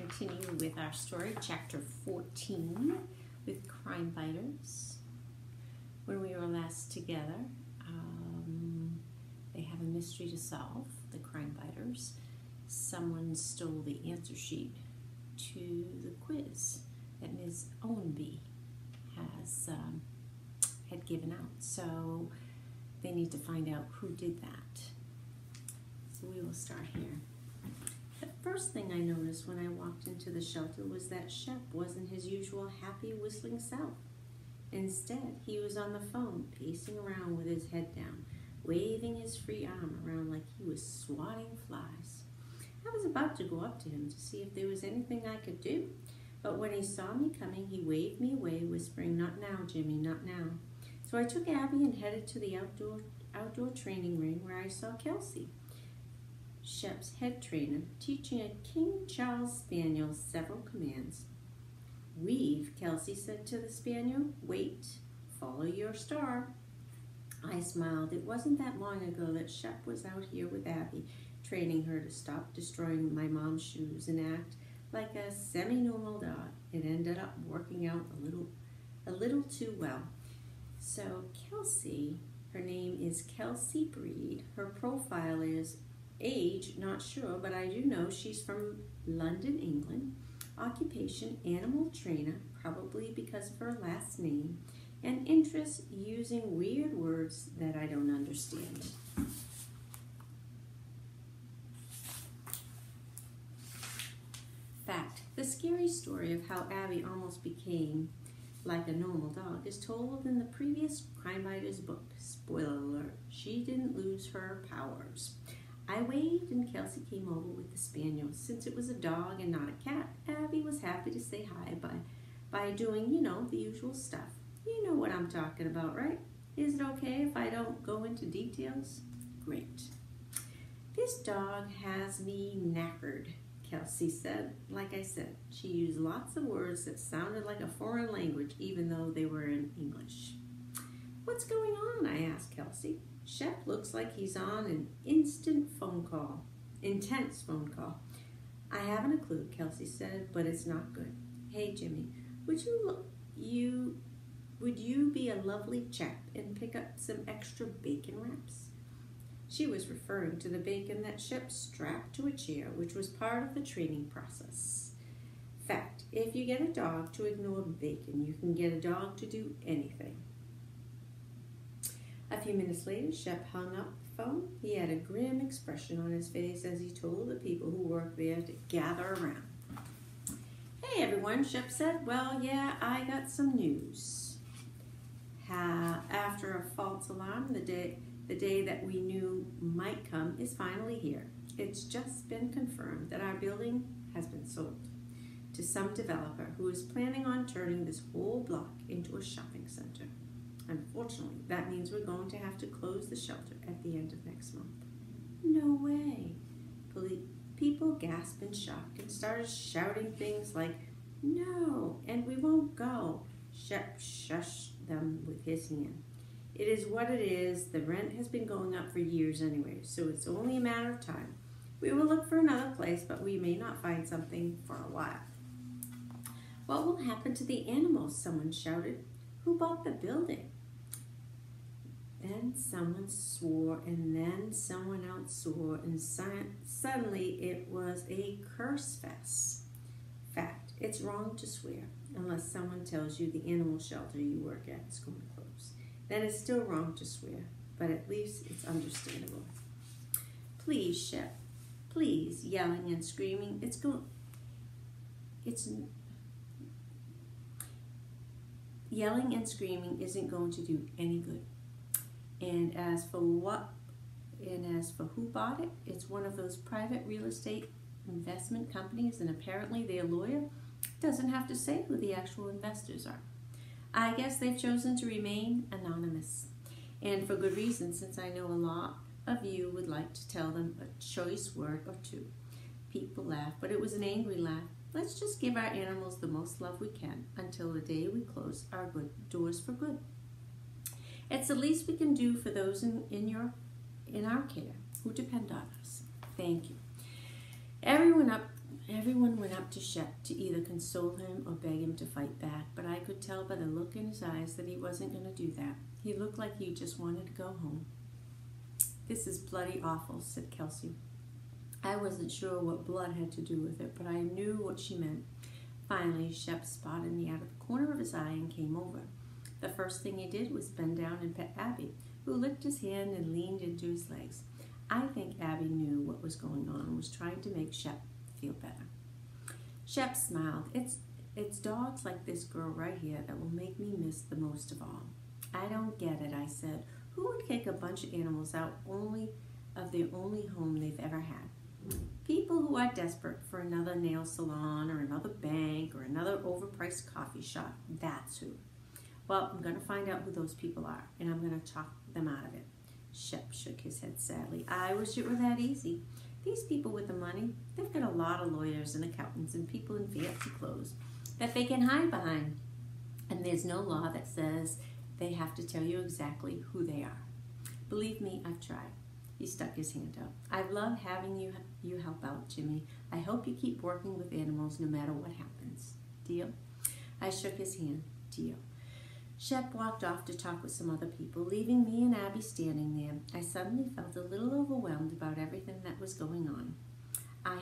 continue with our story, chapter 14, with CrimeBiters. When we were last together, they have a mystery to solve, the CrimeBiters. Someone stole the answer sheet to the quiz that Ms. Owenby had given out. So they need to find out who did that. So we will start here. The first thing I noticed when I walked into the shelter was that Shep wasn't his usual happy whistling self. Instead, he was on the phone, pacing around with his head down, waving his free arm around like he was swatting flies. I was about to go up to him to see if there was anything I could do, but when he saw me coming, he waved me away, whispering, "Not now, Jimmy, not now." So I took Abby and headed to the outdoor training ring where I saw Kelsey, Shep's head trainer, teaching a King Charles Spaniel several commands. "Weave," Kelsey said to the spaniel. "Wait. Follow your star." I smiled. It wasn't that long ago that Shep was out here with Abby, training her to stop destroying my mom's shoes and act like a semi-normal dog. It ended up working out a little too well. So Kelsey, her name is Kelsey Breed. Her profile is age, not sure, but I do know she's from London, England. Occupation, animal trainer, probably because of her last name, and interest using weird words that I don't understand. Fact, the scary story of how Abby almost became like a normal dog is told in the previous CrimeBiters book. Spoiler alert, she didn't lose her powers. I waved and Kelsey came over with the spaniel. Since it was a dog and not a cat, Abby was happy to say hi by doing, the usual stuff. You know what I'm talking about, right? Is it okay if I don't go into details? Great. "This dog has me knackered," Kelsey said. Like I said, she used lots of words that sounded like a foreign language, even though they were in English. "What's going on?" I asked Kelsey. "Shep looks like he's on an intense phone call. "I haven't a clue," Kelsey said, "but it's not good. Hey, Jimmy, would you be a lovely chap and pick up some extra bacon wraps?" She was referring to the bacon that Shep strapped to a chair, which was part of the training process. Fact, if you get a dog to ignore bacon, you can get a dog to do anything. A few minutes later, Shep hung up the phone. He had a grim expression on his face as he told the people who worked there to gather around. "Hey everyone," Shep said. "Well, yeah, I got some news. After a false alarm, the day that we knew might come is finally here. It's just been confirmed that our building has been sold to some developer who is planning on turning this whole block into a shopping center. Unfortunately, that means we're going to have to close the shelter at the end of next month." "No way." People gasped in shock and started shouting things like, "No, and we won't go." Shep shushed them with his hand. "It is what it is. The rent has been going up for years anyway, so it's only a matter of time. We will look for another place, but we may not find something for a while." "What will happen to the animals?" someone shouted. "Who bought the building?" Then someone swore, and then someone else swore, and suddenly it was a curse fest. Fact, it's wrong to swear unless someone tells you the animal shelter you work at is going to close. Then it's still wrong to swear, but at least it's understandable. "Please, Shep, please," yelling and screaming. Yelling and screaming isn't going to do any good. And as for who bought it, it's one of those private real estate investment companies, and apparently their lawyer doesn't have to say who the actual investors are. I guess they've chosen to remain anonymous, and for good reason, since I know a lot of you would like to tell them a choice word or two. People laughed, but it was an angry laugh. Let's just give our animals the most love we can until the day we close our doors for good. It's the least we can do for those in our care who depend on us. Thank you. Everyone Everyone went up to Shep to either console him or beg him to fight back, but I could tell by the look in his eyes that he wasn't going to do that. He looked like he just wanted to go home. "This is bloody awful," said Kelsey. I wasn't sure what blood had to do with it, but I knew what she meant. Finally, Shep spotted me out of the corner of his eye and came over. The first thing he did was bend down and pet Abby, who licked his hand and leaned into his legs. I think Abby knew what was going on and was trying to make Shep feel better. Shep smiled. It's dogs like this girl right here that will make me miss the most of all." "I don't get it," I said. "Who would kick a bunch of animals out of their only home they've ever had? People who are desperate for another nail salon or another bank or another overpriced coffee shop, that's who." "Well, I'm going to find out who those people are, and I'm going to talk them out of it." Shep shook his head sadly. "I wish it were that easy. These people with the money, they've got a lot of lawyers and accountants and people in fancy clothes that they can hide behind. And there's no law that says they have to tell you exactly who they are. Believe me, I've tried." He stuck his hand out. "I've loved having you help out, Jimmy. I hope you keep working with animals no matter what happens. Deal?" I shook his hand. Deal. Shep walked off to talk with some other people, leaving me and Abby standing there. I suddenly felt a little overwhelmed about everything that was going on. I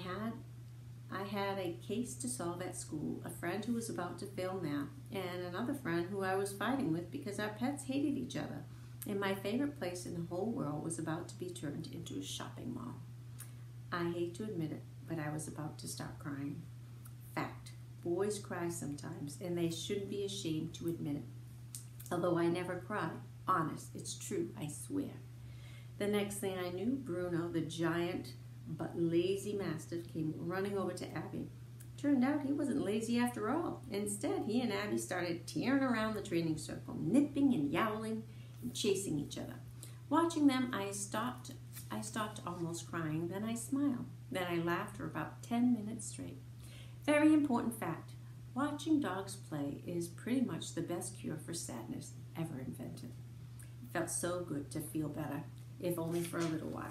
had a case to solve at school, a friend who was about to fail math, and another friend who I was fighting with because our pets hated each other. And my favorite place in the whole world was about to be turned into a shopping mall. I hate to admit it, but I was about to start crying. Fact, boys cry sometimes, and they shouldn't be ashamed to admit it. Although I never cry. Honest, it's true, I swear. The next thing I knew, Bruno, the giant but lazy mastiff, came running over to Abby. Turned out he wasn't lazy after all. Instead, he and Abby started tearing around the training circle, nipping and yowling and chasing each other. Watching them, I stopped almost crying, then I smiled. Then I laughed for about 10 minutes straight. Very important fact. Watching dogs play is pretty much the best cure for sadness ever invented. It felt so good to feel better, if only for a little while.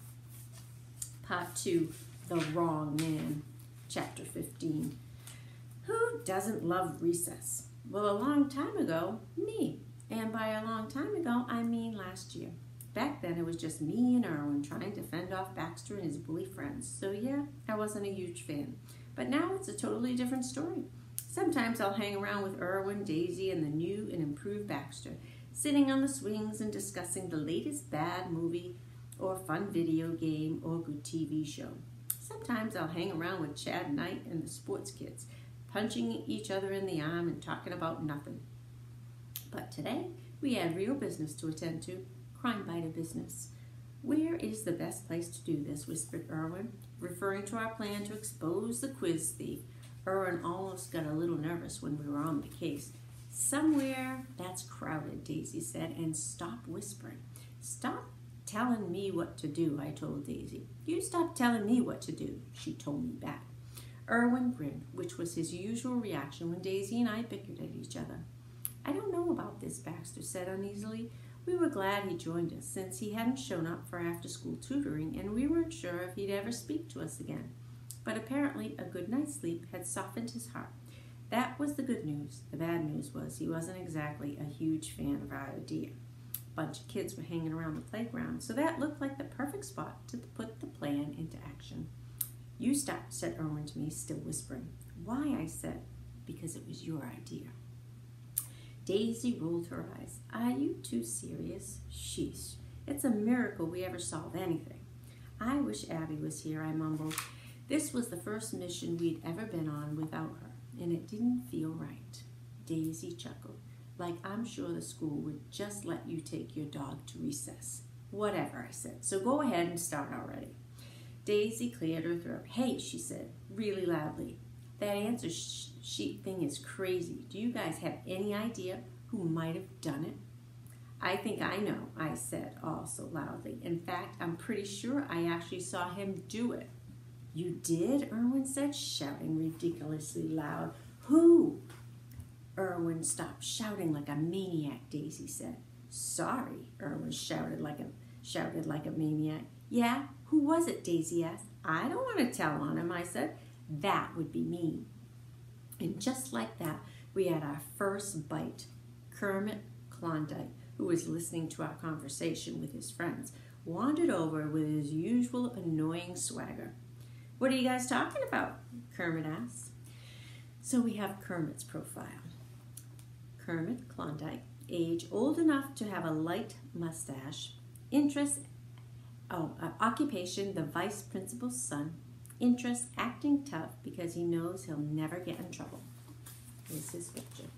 Part 2, The Wrong Man, Chapter 15. Who doesn't love recess? Well, a long time ago, me. And by a long time ago, I mean last year. Back then, it was just me and Erwin trying to fend off Baxter and his bully friends. So yeah, I wasn't a huge fan. But now it's a totally different story. Sometimes I'll hang around with Erwin, Daisy, and the new and improved Baxter, sitting on the swings and discussing the latest bad movie or fun video game or good TV show. Sometimes I'll hang around with Chad Knight and the sports kids, punching each other in the arm and talking about nothing. But today, we had real business to attend to, CrimeBiter business. "Where is the best place to do this?" whispered Erwin, referring to our plan to expose the quiz thief. Erwin almost got a little nervous when we were on the case. "Somewhere that's crowded," Daisy said, "and stop whispering." "Stop telling me what to do," I told Daisy. "You stop telling me what to do," she told me back. Erwin grinned, which was his usual reaction when Daisy and I bickered at each other. "I don't know about this," Baxter said uneasily. We were glad he joined us, since he hadn't shown up for after-school tutoring, and we weren't sure if he'd ever speak to us again. But apparently a good night's sleep had softened his heart. That was the good news. The bad news was he wasn't exactly a huge fan of our idea. A bunch of kids were hanging around the playground, so that looked like the perfect spot to put the plan into action. "You stop," said Erwin to me, still whispering. "Why?" I said. "Because it was your idea." Daisy rolled her eyes. "Are you too serious?" "Sheesh. It's a miracle we ever solve anything." "I wish Abby was here," I mumbled. This was the first mission we'd ever been on without her, and it didn't feel right. Daisy chuckled. "Like I'm sure the school would just let you take your dog to recess." "Whatever," I said, "so go ahead and start already." Daisy cleared her throat. "Hey," she said, really loudly. "That answer sheet thing is crazy. Do you guys have any idea who might have done it?" "I think I know," I said, also loudly. "In fact, I'm pretty sure I actually saw him do it." "You did?" Erwin said, shouting ridiculously loud. "Who?" Erwin stopped shouting like a maniac, Daisy said. "Sorry," Erwin shouted like a maniac. "Yeah, who was it?" Daisy asked. "I don't want to tell on him," I said. That would be mean. And just like that, we had our first bite. Kermit Klondike, who was listening to our conversation with his friends, wandered over with his usual annoying swagger. "What are you guys talking about?" Kermit asked. So we have Kermit's profile. Kermit Klondike, age old enough to have a light mustache, interest, occupation, the vice principal's son, interest, acting tough because he knows he'll never get in trouble. Here's his picture.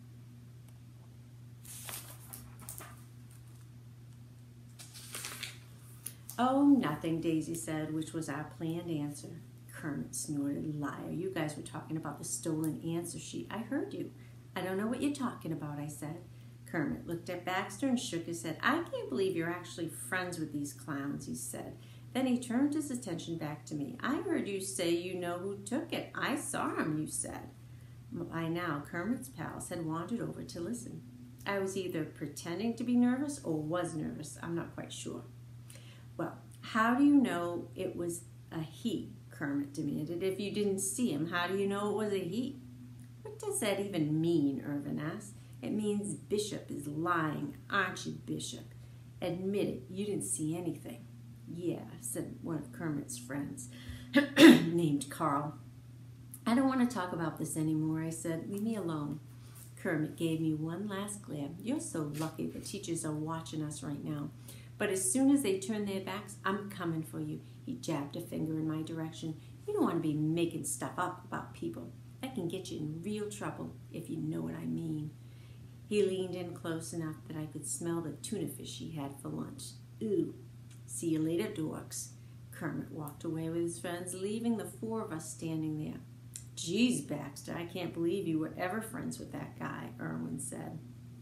"Oh, nothing," Daisy said, which was our planned answer. Kermit snorted. "Liar, you guys were talking about the stolen answer sheet. I heard you." "I don't know what you're talking about," I said. Kermit looked at Baxter and shook his head. "I can't believe you're actually friends with these clowns," he said. Then he turned his attention back to me. "I heard you say you know who took it. I saw him, you said." By now, Kermit's pals had wandered over to listen. I was either pretending to be nervous or was nervous. I'm not quite sure. "Well, how do you know it was a he?" Kermit demanded. "If you didn't see him, how do you know it was a he?" "What does that even mean?" Irvin asked. "It means Bishop is lying, aren't you, Bishop? Admit it, you didn't see anything." "Yeah," said one of Kermit's friends, named Carl. "I don't want to talk about this anymore," I said. "Leave me alone." Kermit gave me one last glare. "You're so lucky the teachers are watching us right now. But as soon as they turn their backs, I'm coming for you." He jabbed a finger in my direction. "You don't want to be making stuff up about people. That can get you in real trouble, if you know what I mean." He leaned in close enough that I could smell the tuna fish he had for lunch. "Ooh, see you later, dorks." Kermit walked away with his friends, leaving the four of us standing there. "Geez, Baxter, I can't believe you were ever friends with that guy," Irwin said.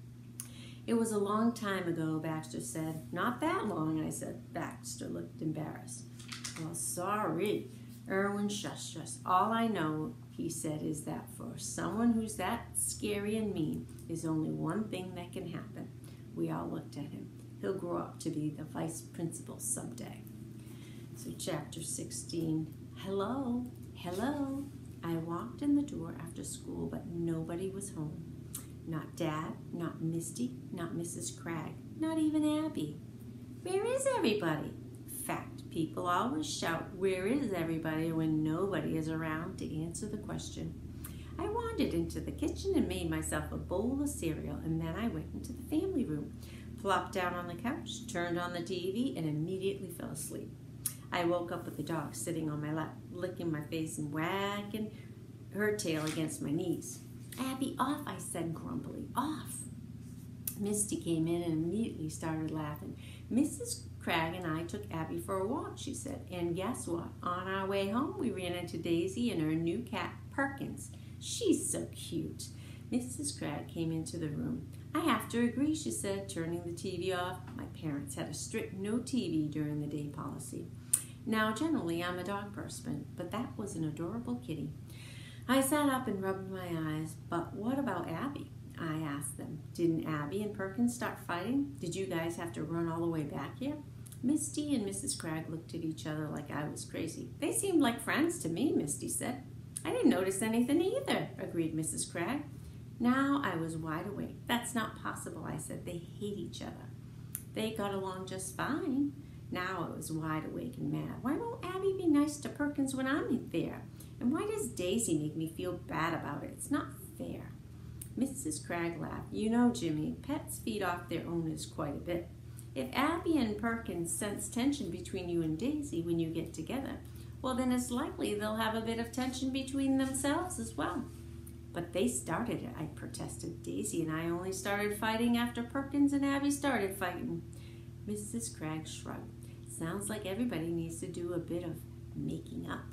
"It was a long time ago," Baxter said. "Not that long," I said. Baxter looked embarrassed. "Well, sorry." Irwin shushed us. "All I know," he said, "is that for someone who's that scary and mean, there's only one thing that can happen." We all looked at him. "He'll grow up to be the vice principal someday." So chapter 16. Hello, hello. I walked in the door after school, but nobody was home. Not Dad, not Misty, not Mrs. Cragg, not even Abby. Where is everybody? Fact, people always shout, "Where is everybody?" when nobody is around to answer the question. I wandered into the kitchen and made myself a bowl of cereal, and then I went into the family room, plopped down on the couch, turned on the TV, and immediately fell asleep. I woke up with the dog sitting on my lap, licking my face and wagging her tail against my knees. "Abby, off," I said grumpily. "Off." Misty came in and immediately started laughing. "Mrs. Cragg and I took Abby for a walk," she said. "And guess what? On our way home, we ran into Daisy and her new cat, Perkins. She's so cute." Mrs. Cragg came into the room. "I have to agree," she said, turning the TV off. My parents had a strict no TV during the day policy. Now, generally, I'm a dog person, but that was an adorable kitty. I sat up and rubbed my eyes. "But what about Abby?" I asked them. "Didn't Abby and Perkins start fighting? Did you guys have to run all the way back here?" Misty and Mrs. Cragg looked at each other like I was crazy. "They seemed like friends to me," Misty said. "I didn't notice anything either," agreed Mrs. Cragg. Now I was wide awake. "That's not possible," I said. "They hate each other." "They got along just fine." Now I was wide awake and mad. "Why won't Abby be nice to Perkins when I'm there? And why does Daisy make me feel bad about it? It's not fair." Mrs. Cragg laughed. "You know, Jimmy, pets feed off their owners quite a bit. If Abby and Perkins sense tension between you and Daisy when you get together, well, then it's likely they'll have a bit of tension between themselves as well." "But they started it," I protested. "Daisy and I only started fighting after Perkins and Abby started fighting." Mrs. Cragg shrugged. "Sounds like everybody needs to do a bit of making up."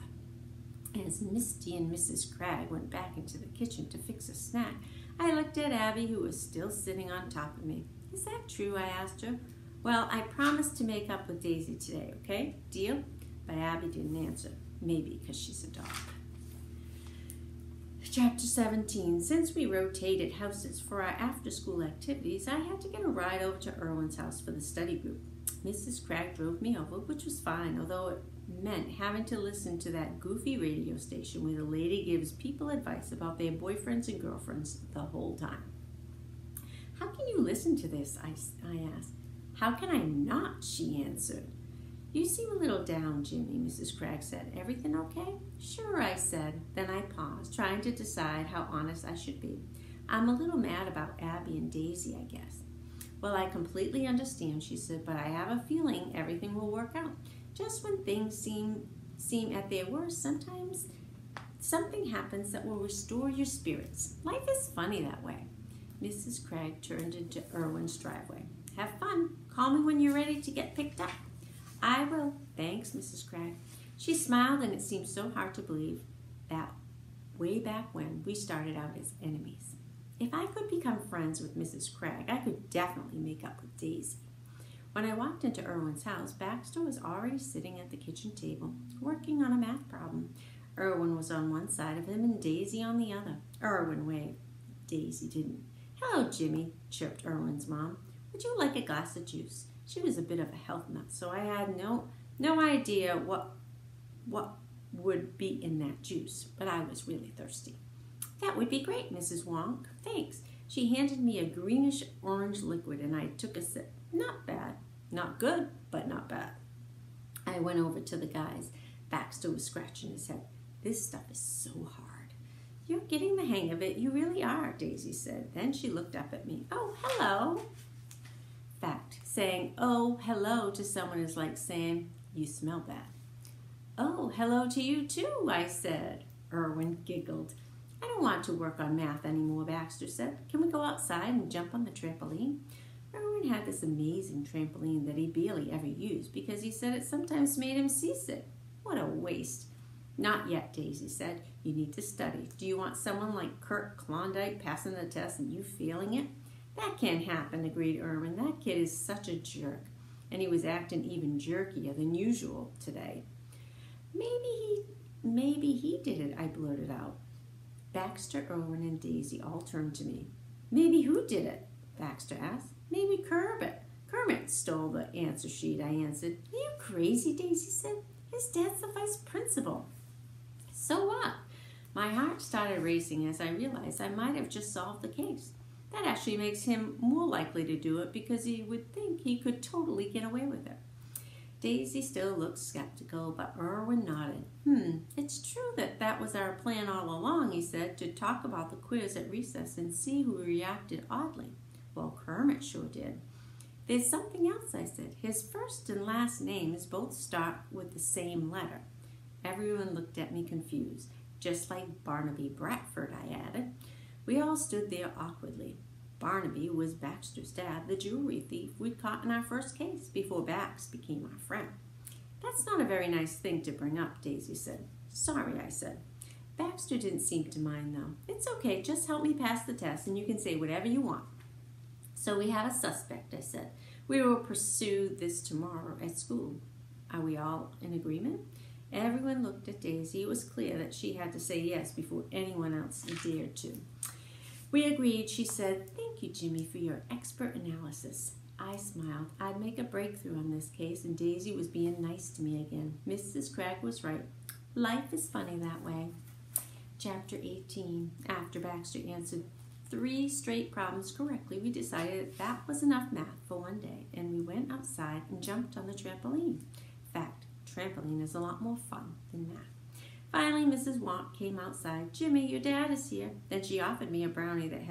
As Misty and Mrs. Cragg went back into the kitchen to fix a snack, I looked at Abby, who was still sitting on top of me. "Is that true?" I asked her. "Well, I promised to make up with Daisy today, okay? Deal?" But Abby didn't answer. Maybe because she's a dog. Chapter 17. Since we rotated houses for our after-school activities, I had to get a ride over to Irwin's house for the study group. Mrs. Cragg drove me over, which was fine, although it meant having to listen to that goofy radio station where the lady gives people advice about their boyfriends and girlfriends the whole time. How can you listen to this? I asked. How can I not? She answered. You seem a little down, Jimmy, Mrs. Cragg said. Everything okay? Sure, I said. Then I paused, trying to decide how honest I should be. I'm a little mad about Abby and Daisy, I guess. Well, I completely understand, she said, but I have a feeling everything will work out. Just when things seem at their worst, sometimes something happens that will restore your spirits. Life is funny that way. Mrs. Cragg turned into Irwin's driveway. Have fun. Call me when you're ready to get picked up. I will. Thanks, Mrs. Cragg. She smiled, and it seemed so hard to believe that way back when we started out as enemies. If I could become friends with Mrs. Cragg, I could definitely make up with Daisy. When I walked into Irwin's house, Baxter was already sitting at the kitchen table, working on a math problem. Irwin was on one side of him and Daisy on the other. Irwin waved. Daisy didn't. Hello, Jimmy, chirped Irwin's mom. Would you like a glass of juice? She was a bit of a health nut, so I had no idea what would be in that juice, but I was really thirsty. That would be great, Mrs. Wonk. Thanks. She handed me a greenish-orange liquid, and I took a sip. Not bad. Not good, but not bad. I went over to the guys. Baxter was scratching his head. This stuff is so hard. You're getting the hang of it. You really are, Daisy said. Then she looked up at me. Oh, hello. Fact, saying, oh, hello to someone is like saying, you smell bad. Oh, hello to you too, I said. Irwin giggled. I don't want to work on math anymore, Baxter said. Can we go outside and jump on the trampoline? Irwin had this amazing trampoline that he barely ever used because he said it sometimes made him seasick. What a waste. Not yet, Daisy said. You need to study. Do you want someone like Kurt Klondike passing the test and you failing it? That can't happen, agreed Irwin. That kid is such a jerk. And he was acting even jerkier than usual today. Maybe he did it, I blurted out. Baxter, Irwin, and Daisy all turned to me. Maybe who did it? Baxter asked. Maybe Kermit. Kermit stole the answer sheet, I answered. Are you crazy, Daisy said. His dad's the vice principal. So what? My heart started racing as I realized I might have just solved the case. That actually makes him more likely to do it because he would think he could totally get away with it. Daisy still looked skeptical, but Irwin nodded. It's true that was our plan all along, he said, to talk about the quiz at recess and see who reacted oddly. Well, Kermit sure did. There's something else, I said. His first and last names both start with the same letter. Everyone looked at me confused. Just like Barnaby Bradford, I added. We all stood there awkwardly. Barnaby was Baxter's dad, the jewelry thief we'd caught in our first case before Bax became our friend. That's not a very nice thing to bring up, Daisy said. Sorry, I said. Baxter didn't seem to mind, though. It's okay, just help me pass the test and you can say whatever you want. So we have a suspect, I said. We will pursue this tomorrow at school. Are we all in agreement? Everyone looked at Daisy. It was clear that she had to say yes before anyone else dared to. We agreed, she said. Thank you, Jimmy, for your expert analysis. I smiled. I'd make a breakthrough on this case, and Daisy was being nice to me again. Mrs. Cragg was right. Life is funny that way. Chapter 18. After Baxter answered 3 straight problems correctly, we decided that was enough math for one day, and we went outside and jumped on the trampoline. In fact, trampoline is a lot more fun than math. Finally, Mrs. Wonk came outside. Jimmy, your dad is here. Then she offered me a brownie that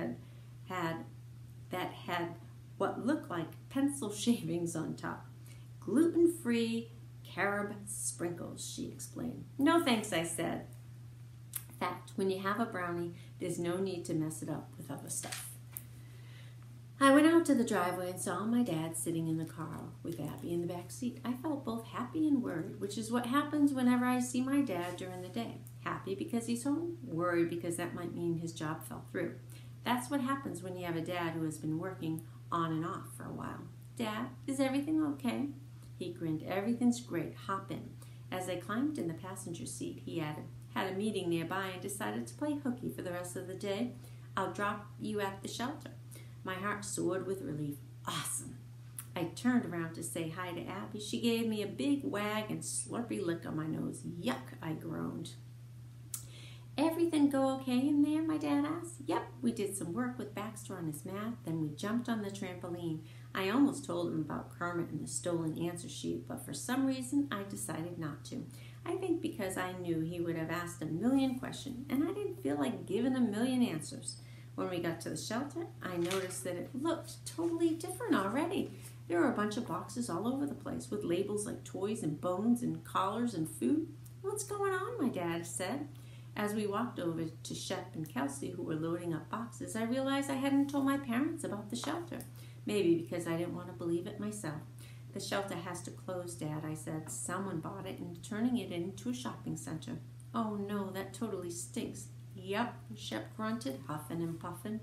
had what looked like pencil shavings on top. Gluten-free carob sprinkles, she explained. No thanks, I said. In fact, when you have a brownie, there's no need to mess it up with other stuff. I went out to the driveway and saw my dad sitting in the car with Abby in the back seat. I felt both happy and worried, which is what happens whenever I see my dad during the day. Happy because he's home, worried because that might mean his job fell through. That's what happens when you have a dad who has been working on and off for a while. Dad, is everything okay? He grinned. Everything's great. Hop in. As I climbed in the passenger seat, he added, Had a meeting nearby and decided to play hooky for the rest of the day. I'll drop you at the shelter. My heart soared with relief. Awesome. I turned around to say hi to Abby. She gave me a big wag and slurpy lick on my nose. Yuck, I groaned. Everything go okay in there? My dad asked. Yep, we did some work with Baxter on his math, then we jumped on the trampoline. I almost told him about Kermit and the stolen answer sheet, but for some reason I decided not to. I think because I knew he would have asked a million questions, and I didn't feel like giving a million answers. When we got to the shelter, I noticed that it looked totally different already. There were a bunch of boxes all over the place with labels like toys and bones and collars and food. What's going on? My dad said. As we walked over to Shep and Kelsey, who were loading up boxes, I realized I hadn't told my parents about the shelter. Maybe because I didn't want to believe it myself. The shelter has to close, Dad, I said. Someone bought it and turning it into a shopping center. Oh no, that totally stinks. Yep, Shep grunted, huffing and puffing.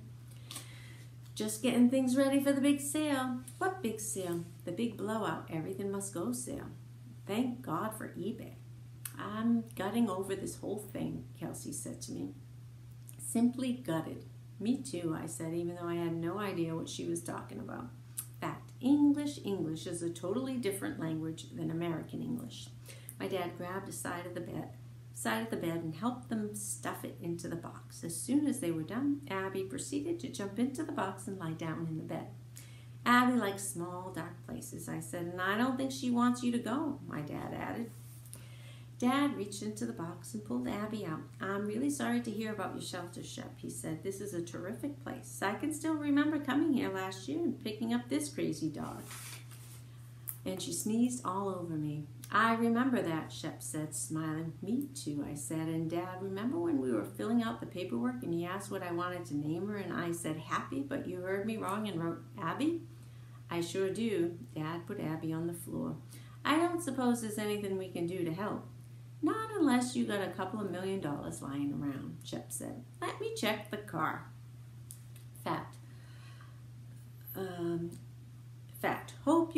Just getting things ready for the big sale. What big sale? The big blowout, everything must go sale. Thank God for eBay. I'm gutting over this whole thing, Kelsey said to me. Simply gutted. Me too, I said, even though I had no idea what she was talking about. Fact, English is a totally different language than American English. My dad grabbed a side of the bed and helped them stuff it into the box. As soon as they were done, Abby proceeded to jump into the box and lie down in the bed. Abby likes small, dark places, I said, and I don't think she wants you to go, my dad added. Dad reached into the box and pulled Abby out. I'm really sorry to hear about your shelter, Shep, he said. This is a terrific place. I can still remember coming here last year and picking up this crazy dog. And she sneezed all over me. I remember that, Shep said, smiling. Me too, I said. And Dad, remember when we were filling out the paperwork and he asked what I wanted to name her and I said Happy, but you heard me wrong and wrote Abby? I sure do. Dad put Abby on the floor. I don't suppose there's anything we can do to help. Not unless you got a couple of $1 million lying around, Shep said. Let me check the car. Fact. Hope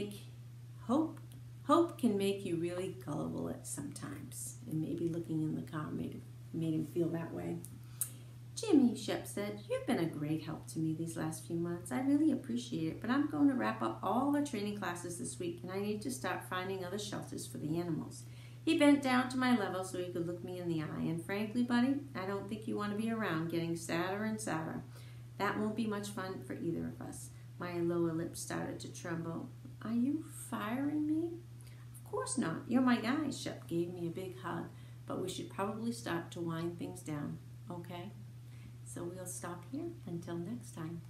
can make you really gullible at sometimes. And maybe looking in the car made him feel that way. Jimmy, Shep said, you've been a great help to me these last few months. I really appreciate it, but I'm going to wrap up all the training classes this week, and I need to start finding other shelters for the animals. He bent down to my level so he could look me in the eye, and frankly, buddy, I don't think you want to be around getting sadder and sadder. That won't be much fun for either of us. My lower lip started to tremble. Are you firing me? Of course not. You're my guy. Shep gave me a big hug, but we should probably start to wind things down, okay? So we'll stop here until next time.